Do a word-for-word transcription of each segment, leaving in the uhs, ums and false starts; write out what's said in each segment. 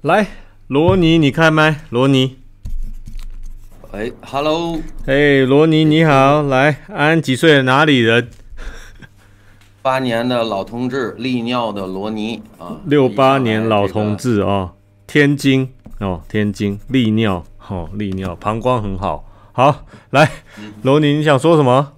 来，罗尼，你开麦，罗尼。 哎，Hello， 嘿，罗尼你好，来，安几岁的哪里人？ 八年的老同志，利尿的罗尼啊， 六八年老同这个志哦，天津哦，天津利尿哦，利尿，膀胱很好。好，来，罗尼，你想说什么？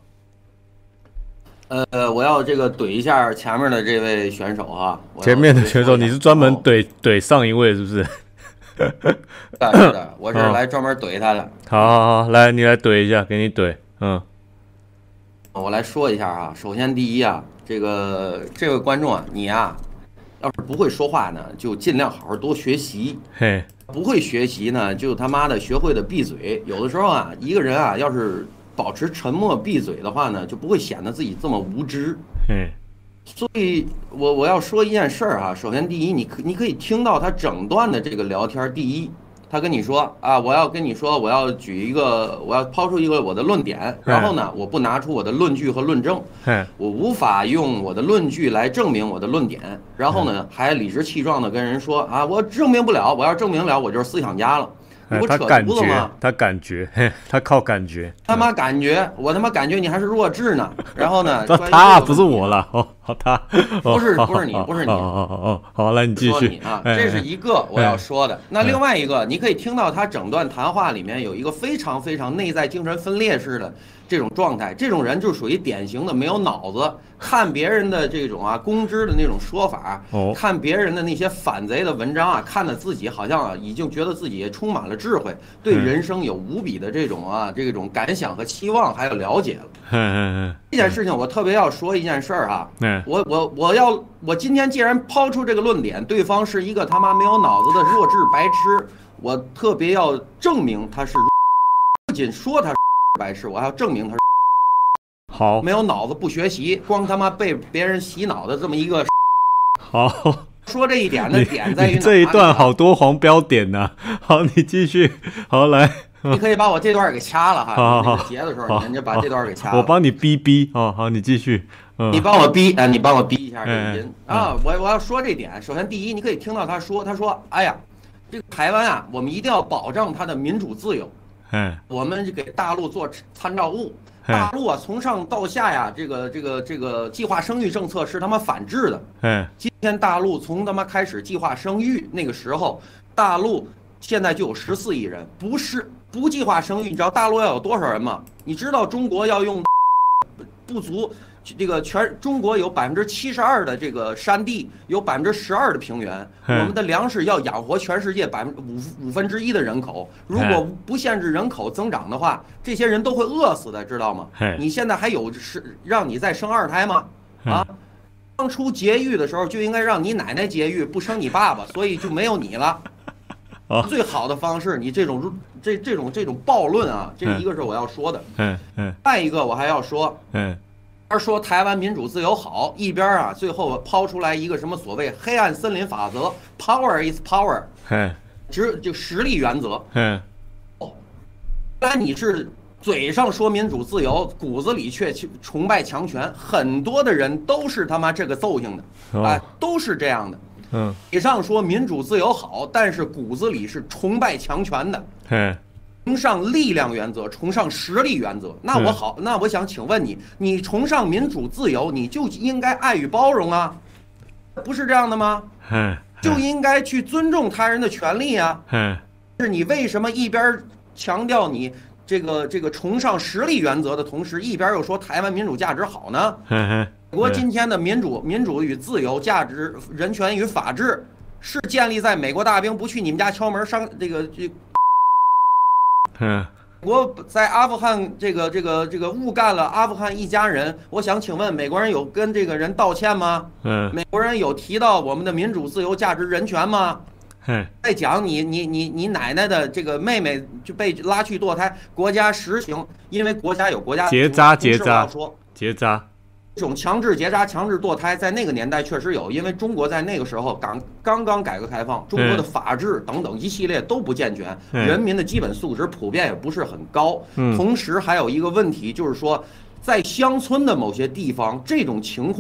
呃，我要这个怼一下前面的这位选手哈。我要前面的选手， 说一下你是专门哦怼怼上一位是不是？ 是的，是的，我是来专门怼他的。 好好好，来，你来怼一下，给你怼，嗯， 我来说一下啊，首先第一啊，这个这位观众啊，你啊，要是不会说话呢，就尽量好好多学习； 嘿， 不会学习呢，就他妈的学会的闭嘴。有的时候啊，一个人啊，要是保持沉默闭嘴的话呢，就不会显得自己这么无知。 嘿， 所以我我要说一件事儿哈，首先第一，你可你可以听到他整段的这个聊天儿。第一，他跟你说啊，我要跟你说，我要举一个，我要抛出一个我的论点，然后呢，我不拿出我的论据和论证， 嘿， 我无法用我的论据来证明我的论点，然后呢，还理直气壮的跟人说啊，我证明不了，我要证明了，我就是思想家了。你哎不扯他感觉犊子吗？， 他感觉，嘿，他靠感觉。 他妈感觉，我他妈感觉你还是弱智呢。然后呢， 他关于他不是这个问题我了，哦，好他， 不是哦不是你不是你哦哦哦哦，好，来你继续说你啊， 哎这是一个我要说的。那哎另外一个，你可以听到他整段谈话里面有一个非常非常内在精神分裂式的这种状态，这种人就属于典型的没有脑子，看别人的这种啊公知的那种说法， 哦看别人的那些反贼的文章啊，看得自己好像啊已经觉得自己充满了智慧，对嗯人生有无比的这种啊这种感想和期望，还有了解了。 嗯嗯这件事情我特别要说一件事儿哈， 嗯我我我要我今天既然抛出这个论点，对方是一个他妈没有脑子的弱智白痴，我特别要证明他是，不仅说他是白痴，我还要证明他是好没有脑子不学习，光他妈被别人洗脑的这么一个。 好， 说这一点的你点在于哪你这一段里好多黄标点呐，好，你继续，好来， 你可以把我这段给掐了哈， 好好好那个截的时候好你就把这段给掐了。 我帮你逼逼哦，好，你继续，嗯， 你帮我逼啊！你帮我逼一下这个音哎啊！我我要说这点，首先第一，你可以听到他说，他说：“哎呀，这个台湾啊，我们一定要保障它的民主自由， 哎我们给大陆做参照物。 哎大陆啊，从上到下呀，这个这个这个计划生育政策是他妈反制的。 哎今天大陆从他妈开始计划生育那个时候，大陆现在就有十四亿人，不是不计划生育，你知道大陆要有多少人吗？你知道中国要用不足，这个全中国有百分之七十二的这个山地，有百分之十二的平原， 嗯我们的粮食要养活全世界百分五五分之一的人口。如果不限制人口增长的话，这些人都会饿死的，知道吗嘿？ 你现在还有是让你再生二胎吗？啊？当初节育的时候就应该让你奶奶节育，不生你爸爸，所以就没有你了。 哦最好的方式，你这种这这种这种暴论啊，这一个是我要说的， 嗯嗯再一个我还要说， 嗯而说台湾民主自由好，一边啊最后抛出来一个什么所谓黑暗森林法则 ，power is power， 哎只就实力原则。 哎但你是嘴上说民主自由，骨子里却崇拜强权，很多的人都是他妈这个奏性的， 哦哎，都是这样的。 嗯嘴上说民主自由好，但是骨子里是崇拜强权的， 哎崇尚力量原则，崇尚实力原则。那我好，那我想请问你，你崇尚民主自由，你就应该爱与包容啊，不是这样的吗？ 哎就应该去尊重他人的权利啊。 哎是你为什么一边强调你这个这个崇尚实力原则的同时，一边又说台湾民主价值好呢？ 哎美国今天的民主、民主与自由价值、人权与法治，是建立在美国大兵不去你们家敲门上这个这。 嗯美国在阿富汗这个这个这个误干了阿富汗一家人，我想请问美国人有跟这个人道歉吗？ 嗯美国人有提到我们的民主、自由、价值、人权吗？ 哎再讲你你你你奶奶的这个妹妹就被拉去堕胎，国家实行，因为国家有国家结扎同时结扎我要说结扎， 这种强制结扎、强制堕胎，在那个年代确实有，因为中国在那个时候刚刚刚改革开放，中国的法治等等一系列都不健全， 嗯人民的基本素质普遍也不是很高。 嗯同时还有一个问题就是说，在乡村的某些地方，这种情况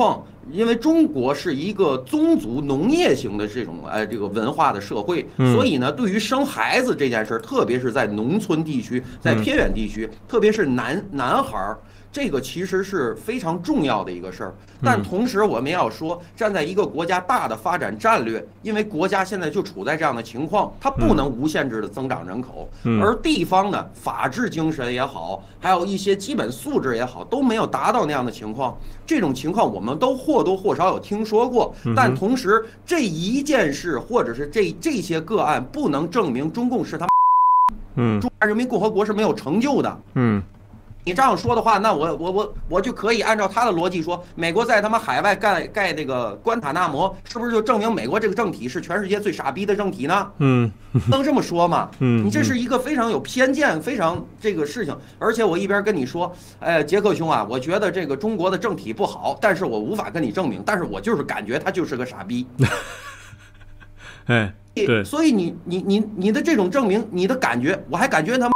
因为中国是一个宗族农业型的这种呃这个文化的社会，所以呢，对于生孩子这件事儿，特别是在农村地区，在偏远地区，特别是男男孩儿。这个其实是非常重要的一个事儿，但同时我们要说，站在一个国家大的发展战略，因为国家现在就处在这样的情况，它不能无限制的增长人口，而地方呢，法治精神也好，还有一些基本素质也好，都没有达到那样的情况。这种情况我们都或多或少有听说过，但同时这一件事或者是这这些个案，不能证明中共是他，嗯，中华人民共和国是没有成就的，嗯。你这样说的话，那我我我我就可以按照他的逻辑说，美国在他妈海外盖盖这个关塔那摩，是不是就证明美国这个政体是全世界最傻逼的政体呢？嗯，能这么说吗？嗯，你这是一个非常有偏见、非常这个事情。而且我一边跟你说，哎，杰克兄啊，我觉得这个中国的政体不好，但是我无法跟你证明，但是我就是感觉他就是个傻逼。 哎，对， 所以你你你你的这种证明，你的感觉，我还感觉他妈。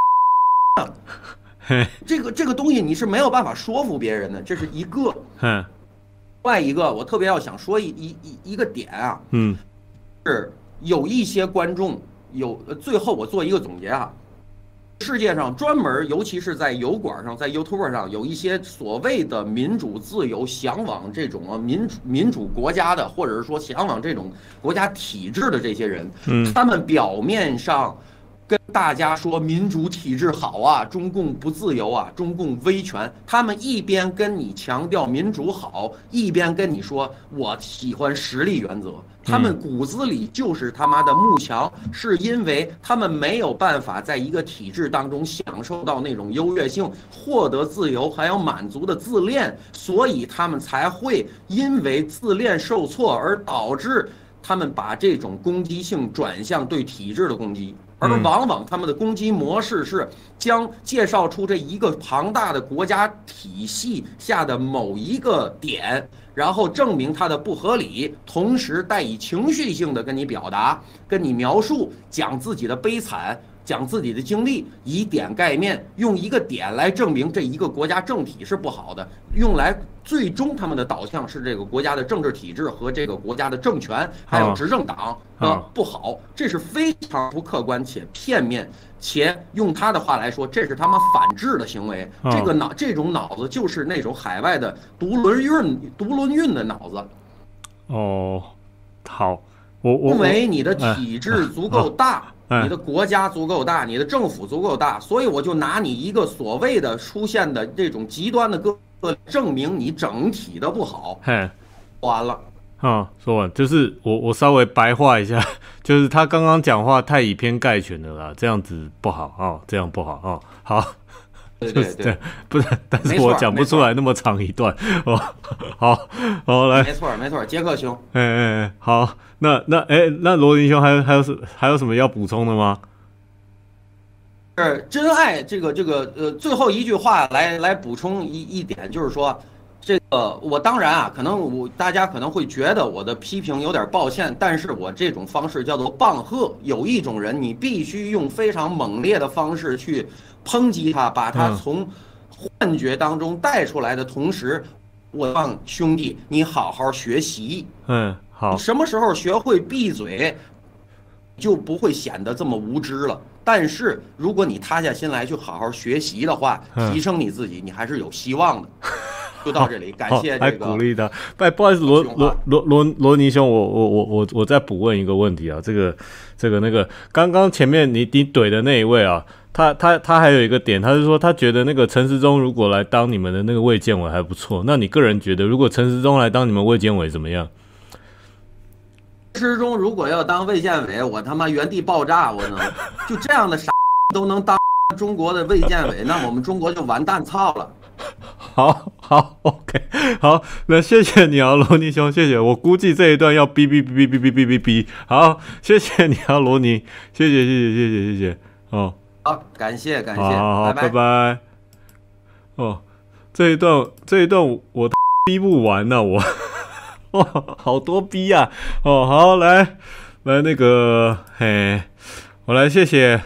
这个这个东西你是没有办法说服别人的，这是一个。嗯，另外一个我特别要想说一一一一个点啊，嗯，是有一些观众有，最后我做一个总结啊，世界上专门尤其是在油管上，在 YouTube 上有一些所谓的民主自由、向往这种民主民主国家的，或者是说向往这种国家体制的这些人，嗯，他们表面上。跟大家说民主体制好啊，中共不自由啊，中共威权。他们一边跟你强调民主好，一边跟你说我喜欢实力原则。他们骨子里就是他妈的慕强，是因为他们没有办法在一个体制当中享受到那种优越性，获得自由，还有满足的自恋，所以他们才会因为自恋受挫而导致他们把这种攻击性转向对体制的攻击。而往往他们的攻击模式是将介绍出这一个庞大的国家体系下的某一个点，然后证明它的不合理，同时带以情绪性的跟你表达、跟你描述，讲自己的悲惨，讲自己的经历，以点盖面，用一个点来证明这一个国家政体是不好的，用来最终他们的导向是这个国家的政治体制和这个国家的政权还有执政党的不好，这是非常不客观且片面，且用他的话来说，这是他们反制的行为。这个脑这种脑子就是那种海外的独轮运独轮运的脑子。 哦，好，我我因为你的体制足够大。你的国家足够大，你的政府足够大，所以我就拿你一个所谓的出现的这种极端的个证明你整体的不好。嘿，完了。 啊、嗯，说完就是我我稍微白话一下，就是他刚刚讲话太以偏概全了啦，这样子不好啊、哦，这样不好啊、哦，好。 对对对， 不是，但是我讲不出来那么长一段哦。好，好来， 没错没错，杰克兄， 哎哎哎，好，那那哎，那罗林兄还有还有什还有什么要补充的吗？ 是真爱这个这个呃，最后一句话来来补充一一点，就是说，这个我当然啊，可能我大家可能会觉得我的批评有点抱歉，但是我这种方式叫做棒喝。有一种人，你必须用非常猛烈的方式去抨击他，把他从幻觉当中带出来的同时，我让兄弟你好好学习。 嗯，好。 什么时候学会闭嘴，就不会显得这么无知了。但是如果你塌下心来去好好学习的话，提升你自己，你还是有希望的。就到这里，感谢这个还鼓励他。哎，不好意思，罗罗罗罗罗尼兄，我我我我我再补问一个问题啊，这个这个那个，刚刚前面你你怼的那一位啊，他他他还有一个点，他是说他觉得那个陈时中如果来当你们的那个卫健委还不错，那你个人觉得如果陈时中来当你们卫健委怎么样？ 陈时中如果要当卫健委，我他妈原地爆炸，我能就这样的傻都能当中国的卫健委，那我们中国就完蛋操了。 好好 ，OK， 好，那谢谢你啊，罗尼兄，谢谢。我估计这一段要哔哔哔哔哔哔哔哔。好，谢谢你啊，罗尼，谢谢谢谢谢谢谢谢。哦， 好，感谢感谢， 好好拜拜。拜拜。哦，这一段这一段我逼不完呢、啊，我，哇，好多逼啊！哦，好，来来那个，嘿，我来谢谢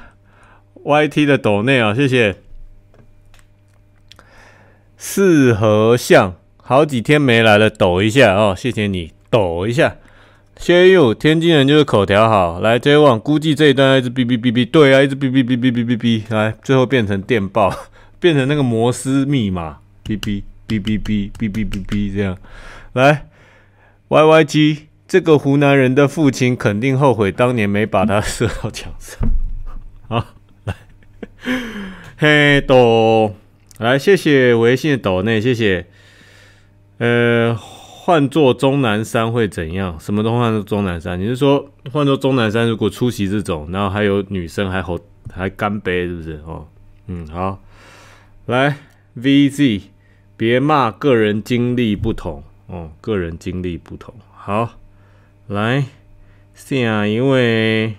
Y T 的抖内啊，谢谢。四合巷好几天没来了，抖一下哦，谢谢你，抖一下。谢佑，天津人就是口条好。来 J 王，估计这一段一直哔哔哔哔，对啊，一直哔哔哔哔哔哔哔，来，最后变成电报，变成那个摩斯密码，哔哔哔哔哔哔哔哔哔这样。来 ，Y Y G， 这个湖南人的父亲肯定后悔当年没把他射到墙上。好，来，嘿，抖，来，谢谢微信的抖内，谢谢。呃。换做钟南山会怎样？什么都换做钟南山？你是说换做钟南山如果出席这种，然后还有女生还吼还干杯，是不是？哦，嗯，好，来 V Z， 别骂个人经历不同哦，个人经历不同。好，来下一位。